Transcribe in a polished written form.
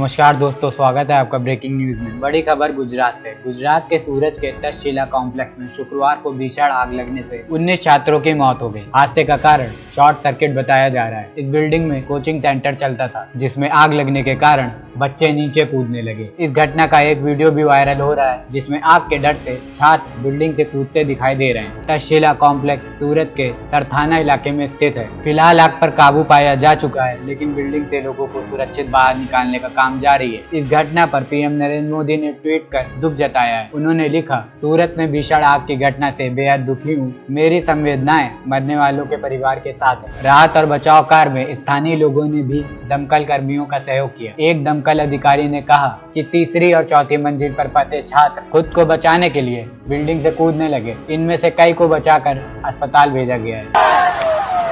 नमस्कार दोस्तों, स्वागत है आपका ब्रेकिंग न्यूज में। बड़ी खबर गुजरात से। गुजरात के सूरत के तक्षशिला कॉम्प्लेक्स में शुक्रवार को भीषण आग लगने से 19 छात्रों की मौत हो गई। हादसे का कारण शॉर्ट सर्किट बताया जा रहा है। इस बिल्डिंग में कोचिंग सेंटर चलता था, जिसमें आग लगने के कारण बच्चे नीचे कूदने लगे। इस घटना का एक वीडियो भी वायरल हो रहा है, जिसमें आग के डर से छात्र बिल्डिंग से कूदते दिखाई दे रहे हैं। तक्षशिला कॉम्प्लेक्स सूरत के तरथाना इलाके में स्थित है। फिलहाल आग पर काबू पाया जा चुका है, लेकिन बिल्डिंग से लोगों को सुरक्षित बाहर निकालने का काम जारी है। इस घटना पर पीएम नरेंद्र मोदी ने ट्वीट कर दुख जताया है। उन्होंने लिखा, सूरत में भीषण आग की घटना से बेहद दुखी हूँ। मेरी संवेदनाएं मरने वालों के परिवार के साथ है। राहत और बचाव कार्य में स्थानीय लोगों ने भी दमकल कर्मियों का सहयोग किया। एक दमकल अधिकारी ने कहा कि तीसरी और चौथी मंजिल पर फंसे छात्र खुद को बचाने के लिए बिल्डिंग से कूदने लगे। इनमें से कई को बचाकर अस्पताल भेजा गया है।